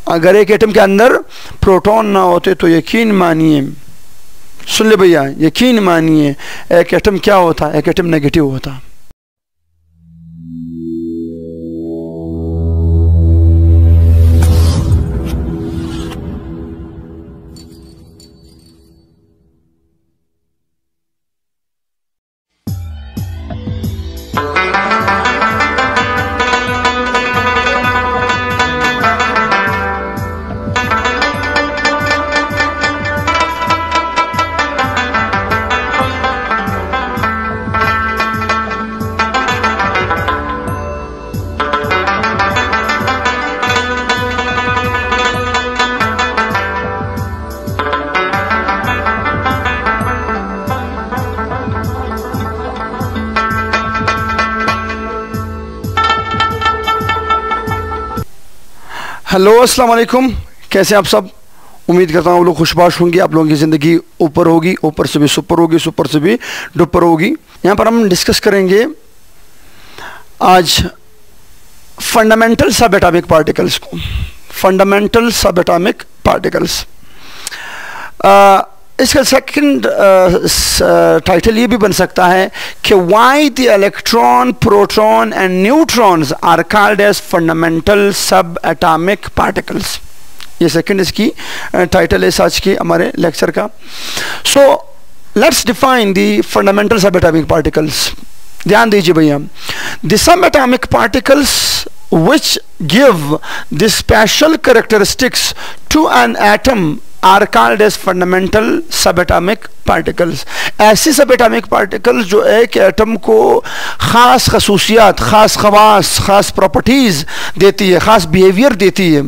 अगर एक एटम के अंदर प्रोटॉन ना होते तो यकीन मानिए, सुन ले भैया, यकीन मानिए एक एटम क्या होता, एक एटम नेगेटिव होता। हेलो अस्सलाम वालेकुम, कैसे आप सब? उम्मीद करता हूँ आप लोग खुशबाश होंगे, आप लोगों की ज़िंदगी ऊपर होगी, ऊपर से भी सुपर होगी, सुपर से भी डुपर होगी। यहाँ पर हम डिस्कस करेंगे आज फंडामेंटल सब एटॉमिक पार्टिकल्स को, फंडामेंटल सब एटॉमिक पार्टिकल्स। इसका सेकंड टाइटल ये भी बन सकता है कि why the electron, proton and neutrons are called as fundamental sub atomic particles. ये सेकंड इसकी टाइटल है आज के हमारे लेक्चर का। So let's define the fundamental sub atomic particles. ध्यान दीजिए भैया, the sub atomic particles which give the special characteristics to an atom are called as fundamental subatomic particles। ऐसी सबएटॉमिक पार्टिकल्स जो एक एटम को ख़ास खसूसियात, ख़ास खवास, ख़ास प्रॉपर्टीज़ देती है, ख़ास बिहेवियर देती है,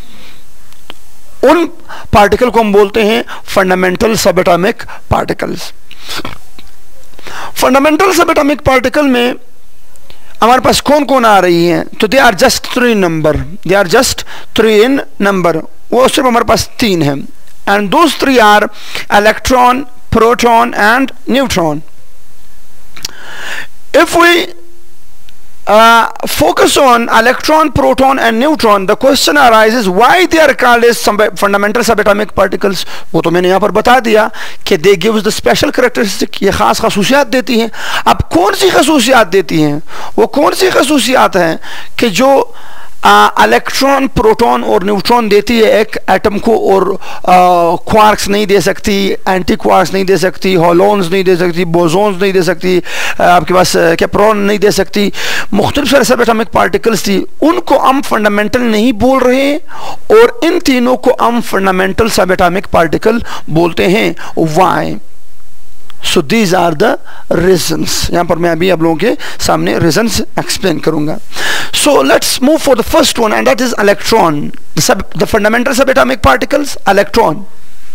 उन पार्टिकल को हम बोलते हैं fundamental subatomic particles. Fundamental subatomic particle में हमारे पास कौन कौन आ रही हैं? तो they are just 3 number, they are just 3 in number. वो सिर्फ हमारे पास 3 हैं, and those 3 are electron, proton and neutron. If we focus on electron, proton and neutron, the question arises why they are called as fundamental subatomic particles। वो तो मैंने यहाँ पर बता दिया कि they give the special characteristic, ये खास खसूसियात देती हैं। अब कौन सी खसूसियात देती हैं? वो कौन सी खसूसियात हैं कि जो इलेक्ट्रॉन, प्रोटॉन और न्यूट्रॉन देती है एक एटम को, और क्वार्क्स नहीं दे सकती, एंटी क्वार्क्स नहीं दे सकती, हॉलोन्स नहीं दे सकती, बोसोन्स नहीं दे सकती, आपके पास कैप्रोन नहीं दे सकती, मुख्तलिफ सारे सब एटॉमिक पार्टिकल्स थी। उनको हम फंडामेंटल नहीं बोल रहे हैं, और इन तीनों को हम फंडामेंटल सब एटॉमिक पार्टिकल बोलते हैं। Why? So these are the reasons. यहाँ पर मैं अभी आप लोगों के सामने रीजंस एक्सप्लेन करूंगा। So let's move for the first one, and that is electron, the fundamental subatomic particles. Electron,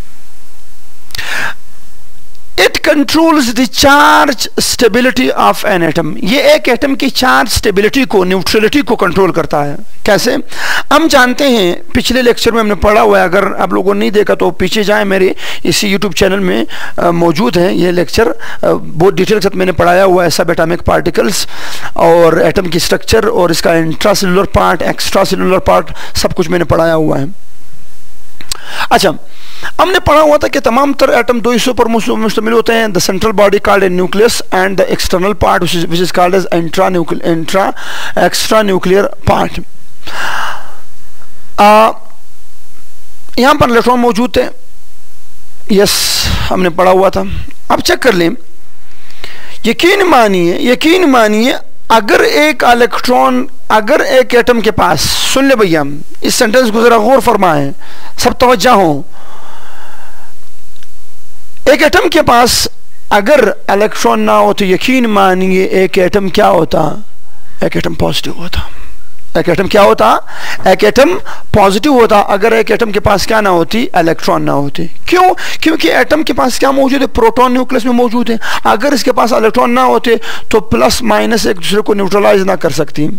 it controls the charge stability of an atom. ये एक एटम की चार्ज स्टेबिलिटी को, न्यूट्रलिटी को कंट्रोल करता है। कैसे? हम जानते हैं, पिछले लेक्चर में हमने पढ़ा हुआ है, अगर आप लोगों ने नहीं देखा तो पीछे जाएं, मेरे इसी यूट्यूब चैनल में मौजूद है ये लेक्चर। बहुत डिटेल के साथ मैंने पढ़ाया हुआ है सब एटॉमिक पार्टिकल्स और एटम की स्ट्रक्चर और इसका intra cellular part, extra cellular part, सब कुछ मैंने पढ़ाया हुआ है। अच्छा, हमने पढ़ा हुआ था कि तमाम तर एटम 2 हिस्सों पर मुश्तमिल होते हैं। The central body called a nucleus and the external part which is called as extra nuclear part. यहां पर इलेक्ट्रॉन मौजूद थे, यस, हमने पढ़ा हुआ था। अब चेक कर लें, यकीन मानिए अगर एक इलेक्ट्रॉन, अगर एक एटम के पास, सुन ले भैया, इस सेंटेंस को जरा गौर फरमाएं, सब तवज्जो हो। एक एटम के पास अगर इलेक्ट्रॉन ना हो तो यकीन मानिए एक एटम क्या होता? एक एटम पॉजिटिव होता। एक एटम क्या होता? एक एटम पॉजिटिव होता अगर एक एटम के पास क्या ना होती? इलेक्ट्रॉन ना होती। क्यों? क्योंकि एटम के पास क्या मौजूद है? प्रोटॉन न्यूक्लियस में मौजूद है। अगर इसके पास इलेक्ट्रॉन ना होते तो प्लस माइनस एक दूसरे को न्यूट्रलाइज ना कर सकती,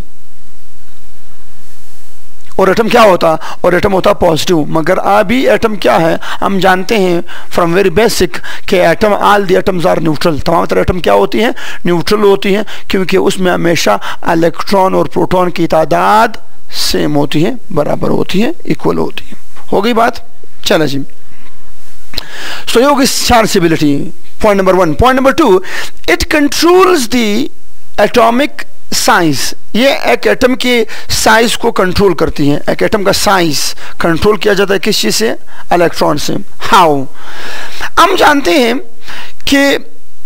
और एटम क्या होता? और एटम होता पॉजिटिव। मगर अभी एटम क्या है? हम जानते हैं फ्रॉम वेरी बेसिक कि atom, all the atoms are neutral. तमाम तरह एटम क्या होती हैं? न्यूट्रल होती हैं, क्योंकि उसमें हमेशा इलेक्ट्रॉन और प्रोटॉन की तादाद सेम होती हैं, बराबर होती हैं, इक्वल होती हैं। हो गई बात? चलो जी, सो ये होगी chargeability, point number 1। Point number 2, it controls the atomic size. ये एक एटम के साइज को कंट्रोल करती है। एक एटम का साइज कंट्रोल किया जाता है किस चीज से? इलेक्ट्रॉन से। हाउ? हम जानते हैं कि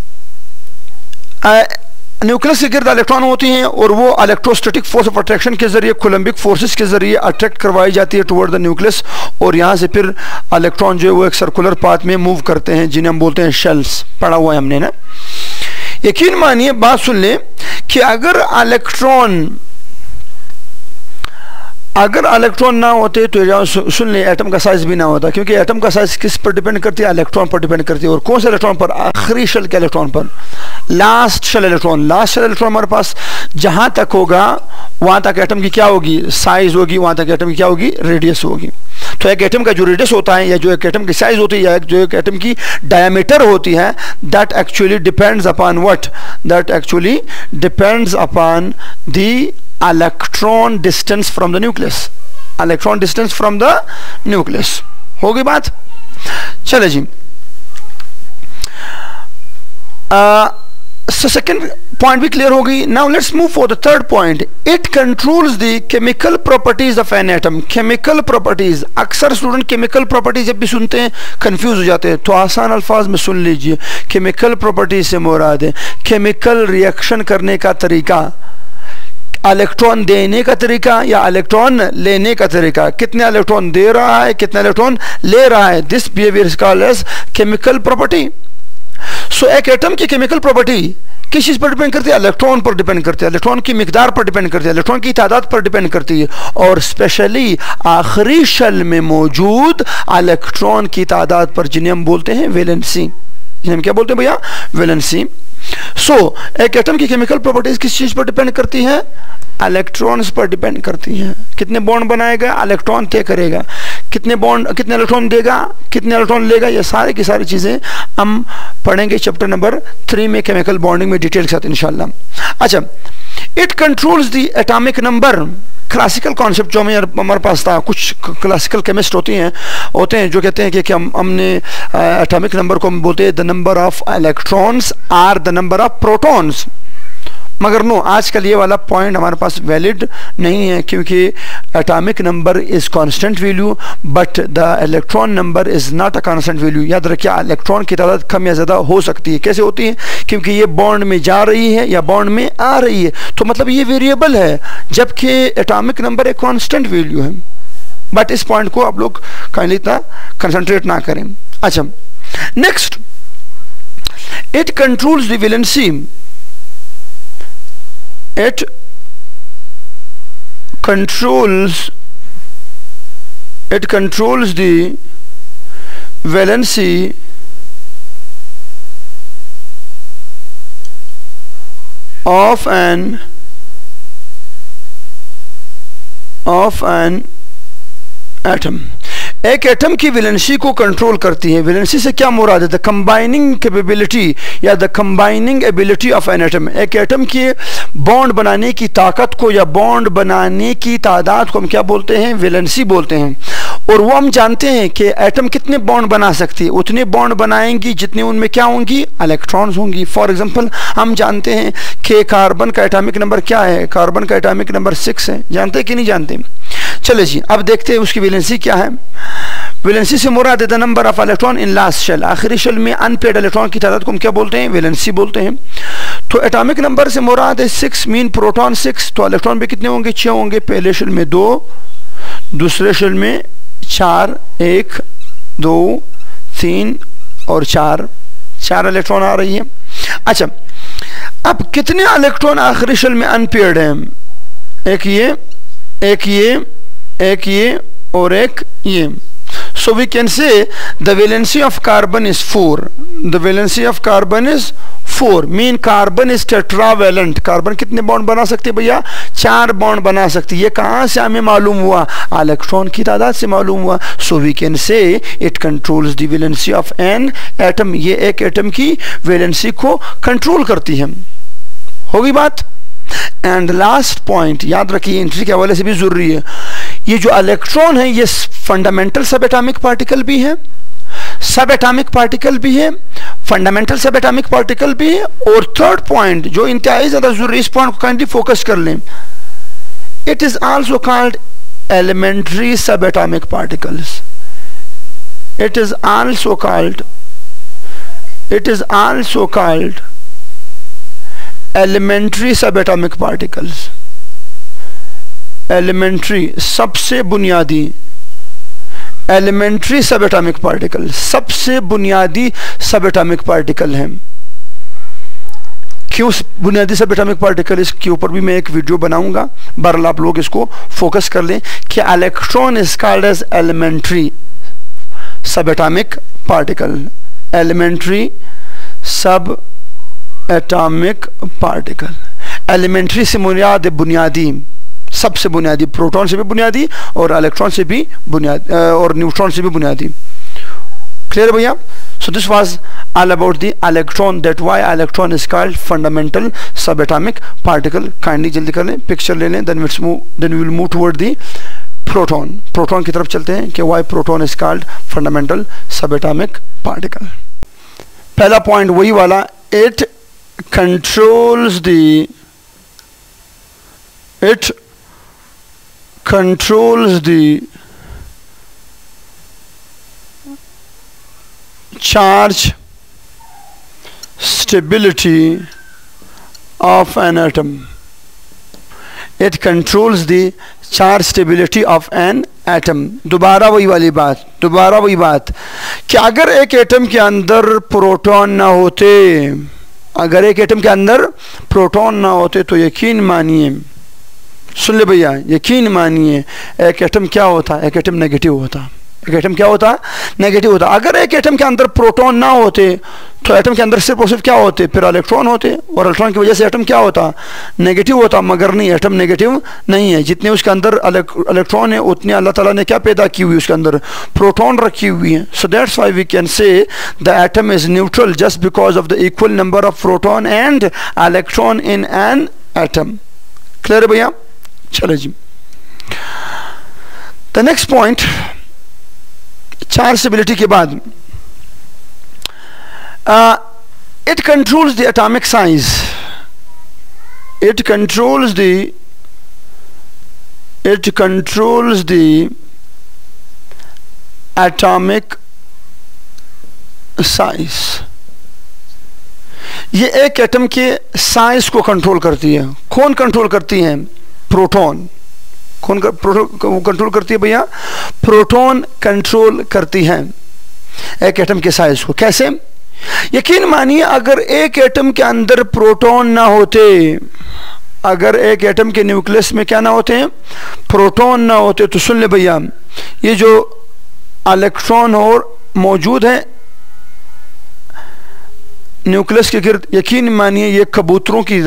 न्यूक्लियस के गिर्द इलेक्ट्रॉन होती हैं और वो इलेक्ट्रोस्टैटिक फोर्स ऑफ अट्रैक्शन के जरिए, कोलम्बिक फोर्सेस के जरिए अट्रैक्ट करवाई जाती है टुवर्ड द न्यूक्लियस, और यहाँ से फिर इलेक्ट्रॉन जो है वो एक सर्कुलर पाथ में मूव करते हैं, जिन्हें हम बोलते हैं शेल्स। पढ़ा हुआ है हमने ना। यकीन मानिए, बात सुन ले कि अगर इलेक्ट्रॉन ना होते तो सुन ले एटम का साइज भी ना होता, क्योंकि एटम का साइज किस पर डिपेंड करती है? इलेक्ट्रॉन पर डिपेंड करती है। और कौन से इलेक्ट्रॉन पर? आखिरी शेल के इलेक्ट्रॉन पर, last shell electron. Last shell electron हमारे पास जहां तक होगा वहां तक एटम की क्या होगी? साइज होगी। वहां तक एटम की क्या होगी? रेडियस होगी। तो एक एटम का जो रेडियस होता है, या जो एक एटम की साइज होती है, या जो एक एटम की डायमीटर होती है, that actually depends upon what? That actually depends upon the electron distance from the nucleus. Electron distance from the nucleus. हो गई बात? चले जी, सेकेंड पॉइंट भी क्लियर हो गई। Now let's move for the third point. It controls the chemical properties of an atom. Chemical properties, अक्सर student chemical properties जब भी सुनते हैं कंफ्यूज हो जाते हैं, तो आसान अल्फाज में सुन लीजिए। केमिकल प्रॉपर्टीज से मुराद है केमिकल रिएक्शन करने का तरीका, इलेक्ट्रॉन देने का तरीका या इलेक्ट्रॉन लेने का तरीका। कितने इलेक्ट्रॉन दे रहा है, कितने इलेक्ट्रॉन ले रहा है। This behaviour is called as chemical property. So एक एटम की केमिकल प्रॉपर्टी किस चीज पर डिपेंड करती है? इलेक्ट्रॉन पर डिपेंड करती है, इलेक्ट्रॉन की मिकदार पर डिपेंड करती है, इलेक्ट्रॉन की तादाद पर डिपेंड करती है, और स्पेशली आखिरी शेल में मौजूद इलेक्ट्रॉन की तादाद पर, जिन्हें हम बोलते हैं वैलेंसी। हम क्या बोलते हैं भैया? वैलेंसी। सो एक एटम की केमिकल प्रॉपर्टीज किस चीज पर डिपेंड करती है? इलेक्ट्रॉन्स पर डिपेंड करती हैं। कितने बॉन्ड बनाएगा? इलेक्ट्रॉन तय करेगा। कितने बॉन्ड, कितने इलेक्ट्रॉन देगा, कितने इलेक्ट्रॉन लेगा, ये सारी की सारी चीजें हम पढ़ेंगे चैप्टर नंबर 3 में, केमिकल बॉन्डिंग में डिटेल के साथ इंशाल्लाह। अच्छा, it controls the atomic number. Classical concept जो हमारे पास था, कुछ क्लासिकल केमिस्ट होते हैं जो कहते हैं कि हमने एटॉमिक नंबर को हम बोलते हैं the number of electrons are the number of protons. मगर नो, आजकल ये वाला पॉइंट हमारे पास वैलिड नहीं है, क्योंकि atomic number is constant value but the electron number is not a constant value. याद रखिए, इलेक्ट्रॉन की तादाद कम या ज़्यादा हो सकती है। कैसे होती है? क्योंकि ये बॉन्ड में जा रही है या बॉन्ड में आ रही है, तो मतलब ये वेरिएबल है, जबकि एटॉमिक नंबर एक कांस्टेंट वैल्यू है। बट इस पॉइंट को आप लोग काइंडली इतना कंसंट्रेट ना करें। अच्छा, next, it controls the valency. It controls the valency of an atom। एक एटम की वैलेंसी को कंट्रोल करती है। वैलेंसी से क्या मुराद है? द कंबाइनिंग कैपेबिलिटी या the combining ability of an atom. एक एटम के बॉन्ड बनाने की ताकत को या बॉन्ड बनाने की तादाद को हम क्या बोलते हैं? वैलेंसी बोलते हैं। और वो हम जानते हैं कि एटम कितने बॉन्ड बना सकती है? उतने बॉन्ड बनाएंगी जितने उनमें क्या होंगी? इलेक्ट्रॉन्स होंगी। फॉर एग्जांपल, हम जानते हैं कि कार्बन का एटॉमिक नंबर क्या है? कार्बन का एटॉमिक नंबर 6 है। जानते हैं कि नहीं जानते? चले जी, अब देखते हैं उसकी वैलेंसी क्या है। वैलेंसी से मुराद है the number of electron in last shell. आखिरी शेल में अनपेयर्ड इलेक्ट्रॉन की तादाद को हम क्या बोलते हैं? वैलेंसी बोलते हैं। तो एटॉमिक नंबर से मुराद है 6 मीन प्रोटॉन 6। तो इलेक्ट्रॉन भी कितने होंगे? 6 होंगे। पहले शेल में 2, दूसरे शेल में 4, 1, 2, 3 और 4 इलेक्ट्रॉन आ रही है। अच्छा, अब कितने इलेक्ट्रॉन आखिरी शेल में अनपेयर्ड हैं? एक ये, एक ये, एक ये और एक ये। So we can say the valency of carbon is 4. The valency of carbon is 4. Mean carbon is tetravalent. Carbon कितने बॉन्ड बना सकती है भैया? 4 बॉन्ड बना सकती है। ये कहाँ से हमें मालूम हुआ? इलेक्ट्रॉन की तादाद से मालूम हुआ। So we can say it controls the valency of an atom. ये एक एटम की वैलेंसी को कंट्रोल करती है। होगी बात? एंड लास्ट पॉइंट याद रखिए, एंट्री के हवाले से भी जरूरी है, ये जो इलेक्ट्रॉन है ये फंडामेंटल सब एटॉमिक पार्टिकल भी है, सब एटॉमिक पार्टिकल भी है, फंडामेंटल सब एटॉमिक पार्टिकल भी है, और थर्ड पॉइंट जो इंतहाई ज्यादा जरूरी, इस पॉइंट को काइंडली फोकस कर लें, it is also called elementary sub atomic particles. It is also called elementary subatomic particles। elementary सबसे बुनियादी, elementary subatomic particles सबसे बुनियादी सबएटॉमिक पार्टिकल हैं। क्यों बुनियादी सबएटॉमिक पार्टिकल, इसके ऊपर भी मैं एक वीडियो बनाऊंगा, बहरहाल आप लोग इसको फोकस कर लें कि electron is called as elementary subatomic particle, elementary sub atomic particle. Elementary से मुराद बुनियादी, सबसे बुनियादी, प्रोटॉन से भी बुनियादी और इलेक्ट्रॉन से भी बुनियादी और न्यूट्रॉन से भी बुनियादी। क्लियर भैया? So this was all about the electron, that why electron is called fundamental subatomic particle। kindly जल्दी कर लें, पिक्चर ले लें, then we will move toward the proton। Proton की तरफ चलते हैं कि why proton is called fundamental subatomic particle। पहला पॉइंट वही वाला, it controls the charge stability of an atom। it controls the charge stability of an atom। दोबारा वही बात कि अगर एक एटम के अंदर प्रोटॉन ना होते, अगर एक एटम के अंदर प्रोटॉन ना होते तो यकीन मानिए, सुन ले भैया, यकीन मानिए एक एटम क्या होता, एक एटम नेगेटिव होता, एक एटम क्या होता, नेगेटिव होता। अगर एक एटम के अंदर प्रोटॉन ना होते तो एटम के अंदर सिर्फ और सिर्फ क्या होते, फिर इलेक्ट्रॉन होते, और इलेक्ट्रॉन की वजह से एटम क्या होता, नेगेटिव होता। मगर नहीं, एटम नेगेटिव नहीं है, जितने उसके अंदर इलेक्ट्रॉन है उतने अल्लाह ताला ने क्या पैदा की हुई, उसके अंदर प्रोटॉन रखी हुई है। So that's why we can say the atom is neutral just because of the equal number of proton and electron in an atom. Clear भैया? चलो जी, the next point, charge stability के बाद, it controls the atomic size, it controls the atomic size। ये एक atom के size को control करती है। कौन कंट्रोल करती है? प्रोटॉन। कौन कंट्रोल करती है भैया? प्रोटॉन कंट्रोल करती है एक एटम के साइज को। कैसे? यकीन मानिए अगर एक एटम के अंदर प्रोटॉन ना होते, अगर एक एटम के न्यूक्लियस में क्या ना होते हैं, प्रोटॉन ना होते, तो सुन ले भैया, ये जो इलेक्ट्रॉन और मौजूद है न्यूक्लियस के गिर्द, यकीन मानिए ये कबूतरों की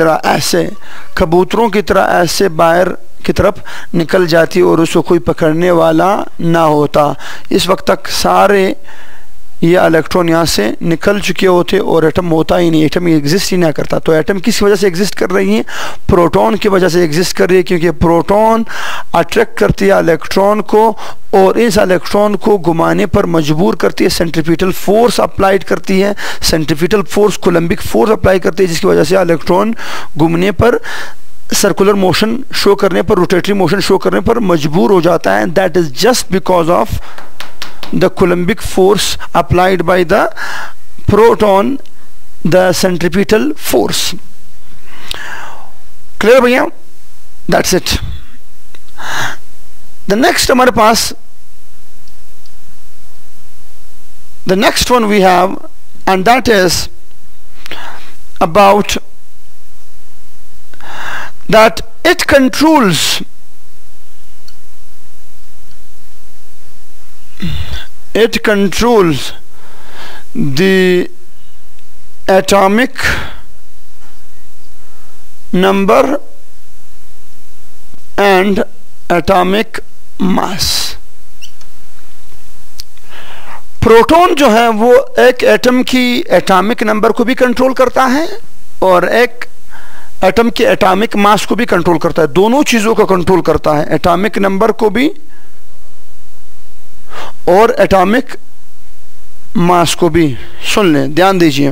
तरह ऐसे बाहर की तरफ निकल जाती और उसको कोई पकड़ने वाला ना होता। इस वक्त तक सारे ये इलेक्ट्रॉन यहाँ से निकल चुके होते और एटम होता ही नहीं, एटम एग्जिस्ट ही ना करता। तो एटम किस वजह से एग्जिस्ट कर रही है? प्रोटॉन की वजह से एग्जिस्ट कर रही है, क्योंकि प्रोटॉन अट्रैक्ट करती है इलेक्ट्रॉन को और इस इलेक्ट्रॉन को घुमाने पर मजबूर करती है, सेंट्रीफ्यूगल फोर्स अप्लाइड करती है, centrifugal force, Coulombic force apply करती है, जिसकी वजह से इलेक्ट्रॉन घूमने पर, सर्कुलर मोशन शो करने पर, रोटेटरी मोशन शो करने पर मजबूर हो जाता है। That is just because of the Coulombic force applied by the proton, the centripetal force। clear भैया? that's it। the next हमारे पास, the next one we have, and that is about that it controls the atomic number and atomic mass। Proton जो है वो एक atom की atomic number को भी कंट्रोल करता है और एक एटम के एटॉमिक मास को भी कंट्रोल करता है, दोनों चीजों को कंट्रोल करता है, एटॉमिक नंबर को भी और एटॉमिक मास को भी। सुन लें, ध्यान दीजिए,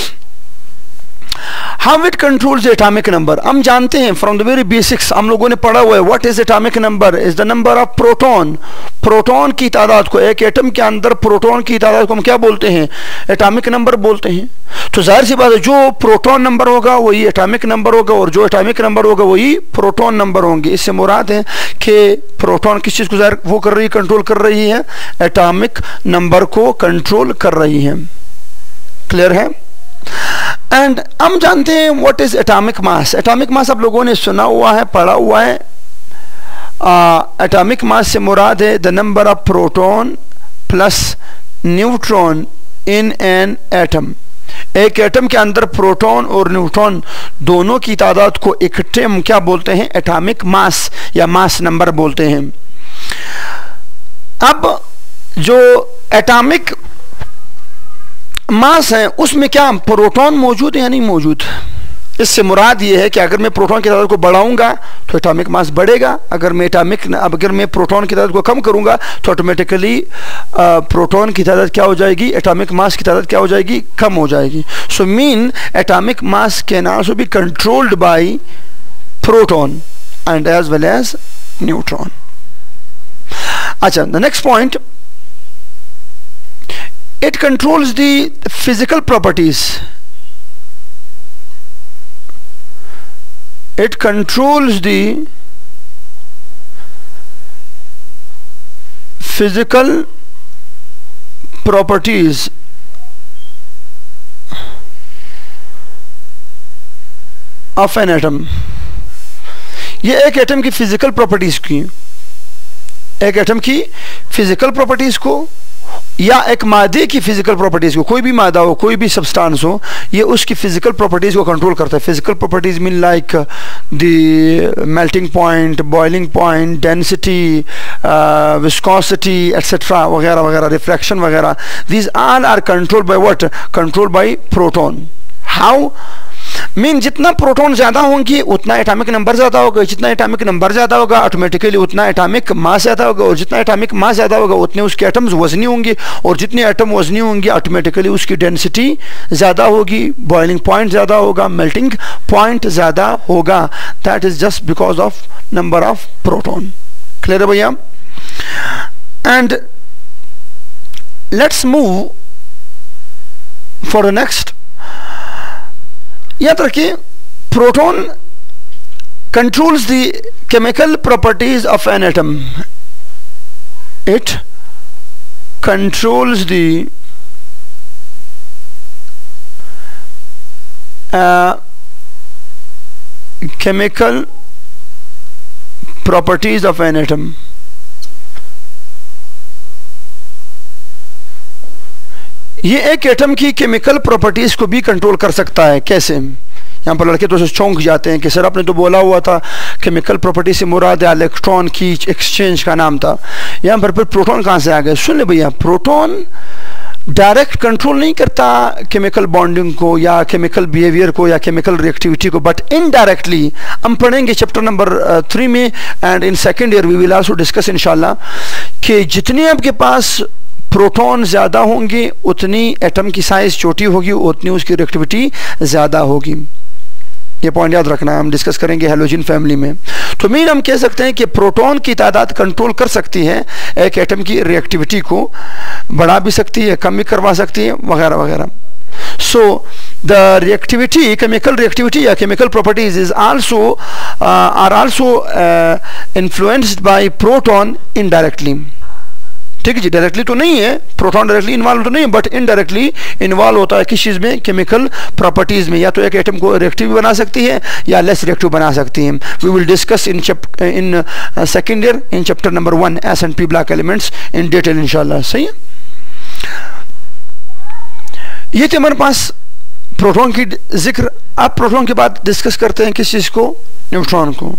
how it controls atomic number. हम जानते हैं फ्रॉम द वेरी बेसिक्स, हम लोगों ने पढ़ा हुआ है, what is atomic number is the number of proton. Proton की तादाद को, एक एटम के अंदर प्रोटॉन की तादाद को हम क्या बोलते हैं, एटॉमिक नंबर बोलते हैं। तो जाहिर सी बात है, जो प्रोटॉन नंबर होगा वही एटॉमिक नंबर होगा, और जो एटॉमिक नंबर होगा वही प्रोटॉन नंबर होंगे। इससे मुराद है कि प्रोटॉन किस चीज को जाहिर वो कर रही है, कंट्रोल कर रही है, एटॉमिक नंबर को कंट्रोल कर रही है। क्लियर है? एंड हम जानते हैं what is atomic mass. Atomic mass आप लोगों ने सुना हुआ है, पढ़ा हुआ है। एटॉमिक मास से मुराद है the number of proton plus neutron in an atom. एक एटम के अंदर प्रोटॉन और न्यूट्रॉन दोनों की तादाद को इकट्ठे हम क्या बोलते हैं, एटॉमिक मास या मास नंबर बोलते हैं। अब जो एटॉमिक मास है उसमें क्या प्रोटॉन मौजूद है या नहीं मौजूद। इससे मुराद ये है कि अगर मैं प्रोटॉन की तादाद को बढ़ाऊंगा तो एटॉमिक मास बढ़ेगा, अगर मैं प्रोटॉन की तादाद को कम करूंगा तो ऑटोमेटिकली प्रोटॉन की तादाद क्या हो जाएगी, एटॉमिक मास की तादाद क्या हो जाएगी, कम हो जाएगी। So mean atomic mass can also be controlled by proton and as well as neutron. अच्छा, the next point, it controls the physical properties. It controls the physical properties of an atom. ये एक atom की physical properties की, एक atom की physical properties को या एक मादे की फिजिकल प्रॉपर्टीज को, कोई भी मादा हो, कोई भी सब्सटेंस हो, ये उसकी फिजिकल प्रॉपर्टीज को कंट्रोल करता है। Physical properties mean like the melting point, boiling point, density, viscosity etcetera वगैरह वगैरह, रिफ्रैक्शन वगैरह, these all are controlled by what, controlled by proton. How mean जितना प्रोटॉन ज्यादा होंगे उतना एटॉमिक नंबर ज्यादा होगा, जितना एटॉमिक नंबर ज्यादा होगा ऑटोमेटिकली उतना एटॉमिक मास ज्यादा होगा, और जितना एटॉमिक मास ज्यादा होगा उतने उसके एटम्स वजनी होंगे, और जितने एटम वजनी होंगे ऑटोमेटिकली उसकी डेंसिटी ज्यादा होगी, बॉइलिंग पॉइंट ज्यादा होगा, मेल्टिंग पॉइंट ज्यादा होगा। That is just because of number of proton. Clear है भैया? And let's move for the next. याद रखिए, proton controls the chemical properties of an atom. It controls the chemical properties of an atom. ये एक atom की chemical properties को भी control कर सकता है। कैसे? यहाँ पर लड़के तो चौंक जाते हैं कि सर आपने तो बोला हुआ था केमिकल प्रॉपर्टी से मुराद इलेक्ट्रॉन की एक्सचेंज का नाम था, यहाँ पर फिर प्रोटॉन कहाँ से आ गए? सुन ले भैया, प्रोटॉन डायरेक्ट कंट्रोल नहीं करता केमिकल बॉन्डिंग को या केमिकल बिहेवियर को या केमिकल रिएक्टिविटी को, बट इनडायरेक्टली हम पढ़ेंगे चैप्टर नंबर 3 में, and in second year we will also discuss इंशाल्लाह कि जितने आपके पास प्रोटॉन ज़्यादा होंगे उतनी एटम की साइज छोटी होगी, उतनी उसकी रिएक्टिविटी ज़्यादा होगी। ये पॉइंट याद रखना, हम डिस्कस करेंगे हैलोजन फैमिली में। तो मीन हम कह सकते हैं कि प्रोटॉन की तादाद कंट्रोल कर सकती है एक एटम की रिएक्टिविटी को, बढ़ा भी सकती है, कम भी करवा सकती है वगैरह वगैरह। So the reactivity, chemical reactivity या chemical properties is also are also influenced by proton indirectly। ठीक है जी, डायरेक्टली तो नहीं है, प्रोटॉन डायरेक्टली इन्वॉल्व तो नहीं है, बट इनडायरेक्टली इन्वॉल्व होता है किस चीज़ में, केमिकल प्रॉपर्टीज में। या तो एक एटम को रिएक्टिव बना सकती है या लेस रिएक्टिव बना सकती है। We will discuss in second year in chapter number 1 S&P block elements in detail इंशाल्लाह। सही है? ये थे हमारे पास प्रोटॉन की जिक्र। अब प्रोटॉन के बाद डिस्कस करते हैं किस चीज़ को, न्यूट्रॉन को।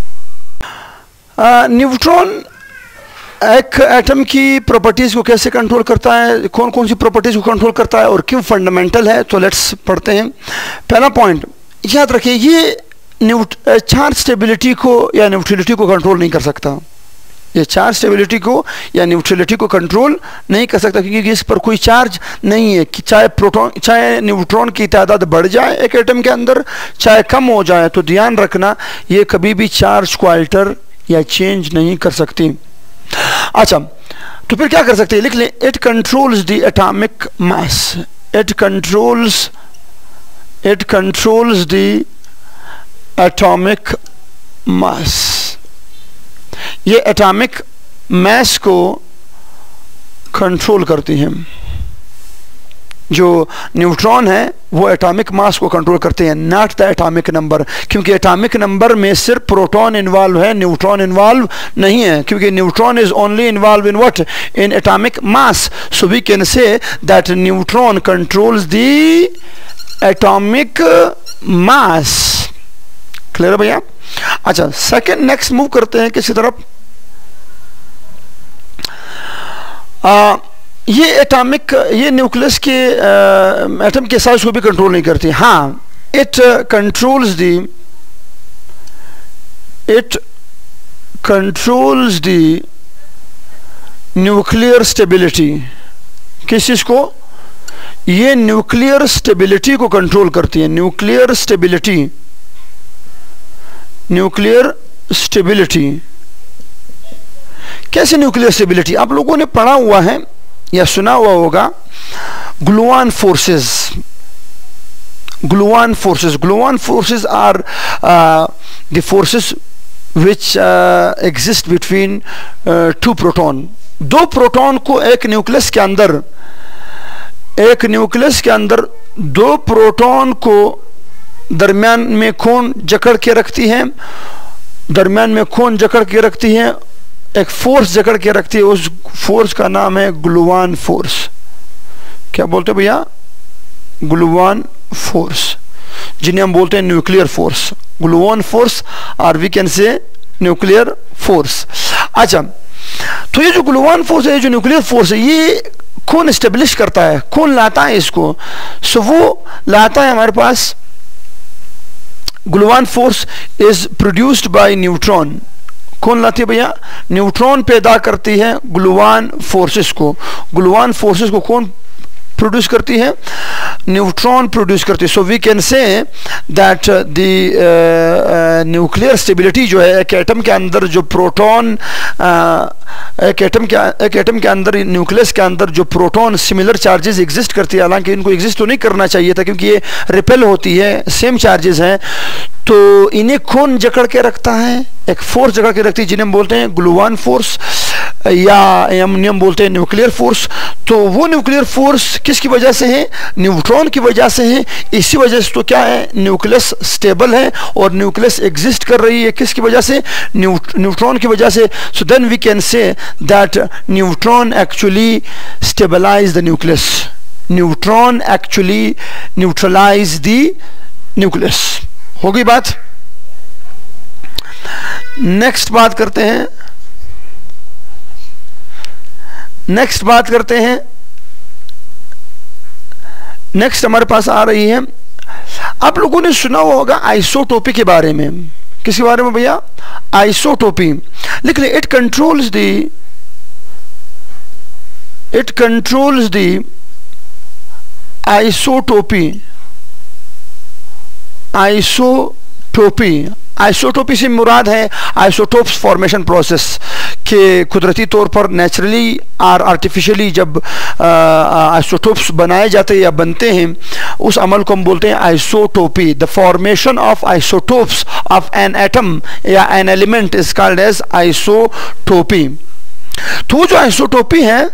न्यूट्रॉन एक एटम की प्रॉपर्टीज को कैसे कंट्रोल करता है, कौन कौन सी प्रॉपर्टीज को कंट्रोल करता है और क्यों फंडामेंटल है, तो लेट्स पढ़ते हैं। पहला पॉइंट याद रखिए, ये चार्ज स्टेबिलिटी को या न्यूट्रलिटी को कंट्रोल नहीं कर सकता। ये चार्ज स्टेबिलिटी को या न्यूट्रलिटी को कंट्रोल नहीं कर सकता, क्योंकि इस पर कोई चार्ज नहीं है कि चाहे न्यूट्रॉन की तादाद बढ़ जाए एक एटम के अंदर, चाहे कम हो जाए, तो ध्यान रखना ये कभी भी चार्ज को अल्टर या चेंज नहीं कर सकती। अच्छा, तो फिर क्या कर सकते हैं, लिख लें, it controls the atomic mass, it controls the atomic mass. ये एटॉमिक मास को कंट्रोल करती हैं। जो न्यूट्रॉन है वो एटॉमिक मास को कंट्रोल करते हैं, नॉट द एटॉमिक नंबर, क्योंकि एटॉमिक नंबर में सिर्फ प्रोटॉन इन्वॉल्व है, न्यूट्रॉन इन्वॉल्व नहीं है, क्योंकि neutron is only involve in what, in atomic mass. So we can say that neutron controls the atomic mass. Clear है भैया? अच्छा, सेकंड नेक्स्ट मूव करते हैं किसी तरफ। ये एटॉमिक, ये न्यूक्लियस के एटम के साइज को भी कंट्रोल नहीं करती। हाँ, it controls the nuclear stability. किस चीज को? ये न्यूक्लियर स्टेबिलिटी को कंट्रोल करती है। न्यूक्लियर स्टेबिलिटी कैसे? न्यूक्लियर स्टेबिलिटी आप लोगों ने पढ़ा हुआ है या सुना हुआ होगा, gluon forces are the forces which exist between two proton. दो प्रोटॉन को एक न्यूक्लियस के अंदर दो प्रोटॉन को दरमियान में कौन जकड़ के रखती है, एक फोर्स जकड़ के रखती है। उस फोर्स का नाम है ग्लूऑन फोर्स। क्या बोलते हैं भैया? ग्लूऑन फोर्स, जिन्हें हम बोलते हैं न्यूक्लियर फोर्स। ग्लूऑन फोर्स और we can say nuclear force. अच्छा, तो ये जो ग्लूऑन फोर्स है, जो न्यूक्लियर फोर्स है, ये कौन एस्टेब्लिश करता है, कौन लाता है इसको? सो वो लाता है हमारे पास, gluon force is produced by neutron. कौन लाती है भैया? न्यूट्रॉन पैदा करती है ग्लूऑन फोर्सेस को। ग्लूऑन फोर्सेस को कौन प्रोड्यूस करती है? न्यूट्रॉन प्रोड्यूस करती है। So we can say that the nuclear stability जो है, एक एटम के अंदर जो प्रोटॉन, एक एटम के अंदर, न्यूक्लियस के अंदर जो प्रोटॉन सिमिलर चार्जेस एग्जिस्ट करती है, हालांकि इनको एग्जिस्ट तो नहीं करना चाहिए था क्योंकि ये रिपेल होती है, सेम चार्जेस हैं, तो इन्हें कौन जकड़ के रखता है? एक फोर्स जकड़ के रखती है, जिन्हें हम बोलते हैं ग्लूऑन फोर्स या हम बोलते हैं न्यूक्लियर फोर्स। तो वो न्यूक्लियर फोर्स किसकी वजह से है? न्यूट्रॉन की वजह से है। इसी वजह से तो क्या है, न्यूक्लियस स्टेबल है और न्यूक्लियस एग्जिस्ट कर रही है। किसकी वजह से? न्यूट्रॉन की वजह से। So then we can say that neutron actually stabilize the nucleus. Neutron actually neutralize the nucleus. होगी बात? नेक्स्ट बात करते हैं। नेक्स्ट हमारे पास आ रही है, आप लोगों ने सुना होगा आइसोटोपी के बारे में। किसके बारे में भैया? आइसोटोपी। लिख ले, इट कंट्रोल्स द आइसोटोपी से मुराद है आइसोटोप्स फॉर्मेशन प्रोसेस के कुदरती तौर पर नेचुरली और आर्टिफिशियली जब आइसोटोप्स बनाए जाते हैं या बनते हैं, उस अमल को हम बोलते हैं isotopy. The formation of isotopes of an atom या an element is called as isotopy. तो जो आइसोटोपी है,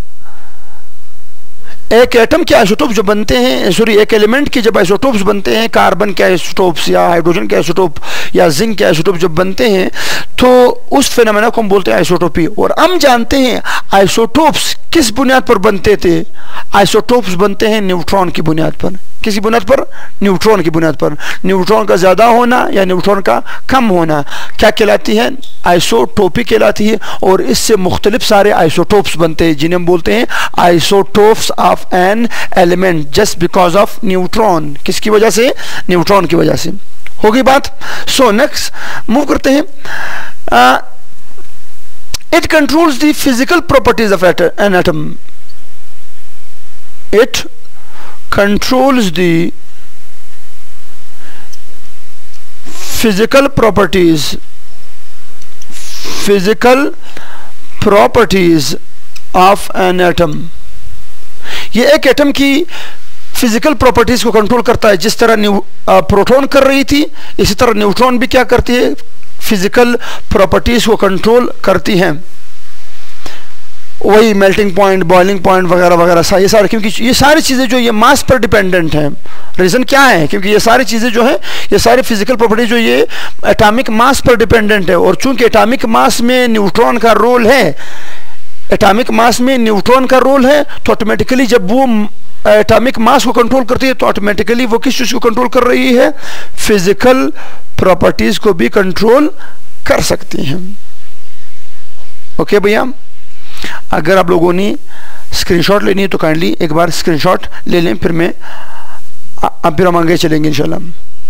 एक एटम के आइसोटोप्स जो बनते हैं, एक एलिमेंट के जब आइसोटोप्स बनते हैं, कार्बन के आइसोटोप्स या हाइड्रोजन के आइसोटोप या जिंक के आइसोटोप जब बनते हैं, तो उस फिनोमेना को हम बोलते हैं आइसोटोपी। और हम जानते हैं आइसोटोप्स किस बुनियाद पर बनते थे? आइसोटोप्स बनते हैं न्यूट्रॉन की बुनियाद पर। किसी बुनियाद पर? न्यूट्रॉन की बुनियाद पर। न्यूट्रॉन का ज़्यादा होना या न्यूट्रॉन का कम होना क्या कहलाती है? आइसोटोपी कहलाती है। और इससे मुख्तलिफ सारे आइसोटोप्स बनते हैं, जिन्हें हम बोलते हैं isotopes of an element, just because of neutron. किसकी वजह से? न्यूट्रॉन की वजह से। होगी बात। सो नेक्स्ट मूव करते हैं। It controls the physical properties of an atom. It controls the physical properties of an atom. ये एक एटम की फिजिकल प्रॉपर्टीज को कंट्रोल करता है। जिस तरह प्रोटॉन कर रही थी, इसी तरह न्यूट्रॉन भी क्या करती है, फिजिकल प्रॉपर्टीज को कंट्रोल करती हैं। वही मेल्टिंग पॉइंट, बॉइलिंग पॉइंट वगैरह वगैरह, ये सारे, क्योंकि ये सारी चीज़ें जो ये मास पर डिपेंडेंट हैं। रीज़न क्या है, क्योंकि ये सारी चीज़ें जो है, ये सारी फिजिकल प्रॉपर्टीज जो ये एटॉमिक मास पर डिपेंडेंट है। और चूंकि एटॉमिक मास में न्यूट्रॉन का रोल है, एटॉमिक मास में न्यूट्रॉन का रोल है, तो ऑटोमेटिकली जब वो एटॉमिक मास को कंट्रोल करती है, तो ऑटोमेटिकली वो किस चीज़ को कंट्रोल कर रही है, फिजिकल प्रॉपर्टीज को भी कंट्रोल कर सकती हैं। ओके भैया, अगर आप लोगों ने स्क्रीनशॉट लेनी है तो काइंडली एक बार स्क्रीनशॉट ले लें, फिर मैं अब फिर हम आगे चलेंगे इंशाल्लाह।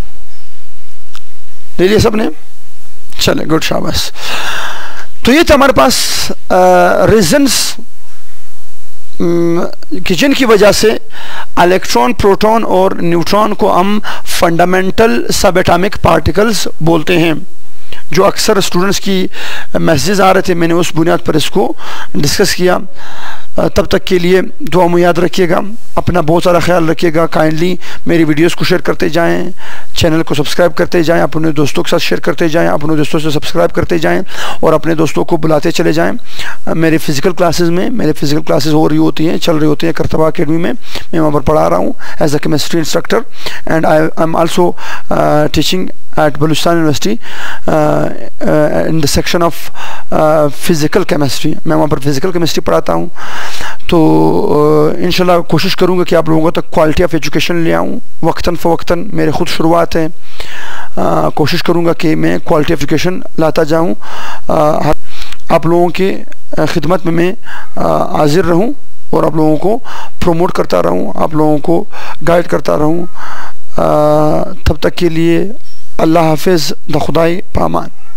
ले लिया सबने? चले, गुड, शाबाश। तो ये था हमारे पास रीजंस कि जिनकी वजह से इलेक्ट्रॉन, प्रोटॉन और न्यूट्रॉन को हम फंडामेंटल सब एटॉमिक पार्टिकल्स बोलते हैं। जो अक्सर स्टूडेंट्स की मैसेजेस आ रहे थे, मैंने उस बुनियाद पर इसको डिस्कस किया। तब तक के लिए दुआ में याद रखिएगा, अपना बहुत सारा ख्याल रखिएगा। काइंडली मेरी वीडियोस को शेयर करते जाएं, चैनल को सब्सक्राइब करते जाएं, अपने दोस्तों के साथ शेयर करते जाएं, अपने दोस्तों से सब्सक्राइब करते जाएं और अपने दोस्तों को बुलाते चले जाएं। मेरे फिजिकल क्लासेस में, मेरे फिजिकल क्लासेस हो रही होती हैं, चल रही होती हैं करतबा अकेडमी में। मैं वहाँ पर पढ़ा रहा हूँ as a chemistry instructor, and I am also teaching at Baluchistan University in the section of physical chemistry। मैं वहाँ पर फिजिकल केमिस्ट्री पढ़ाता हूँ। तो इंशाल्लाह कोशिश करूँगा कि आप लोगों तक क्वालिटी ऑफ एजुकेशन ले आऊँ वक्तन फ़वक्तन। मेरे खुद शुरुआत है, कोशिश करूँगा कि मैं क्वालिटी ऑफ एजुकेशन लाता जाऊँ। आप लोगों की खिदमत में मैं हाजिर रहूँ और आप लोगों को प्रमोट करता रहूँ, आप लोगों को गाइड करता रहूँ। तब तक के लिए अल्लाह हाफिज़, द खुदाई पामान।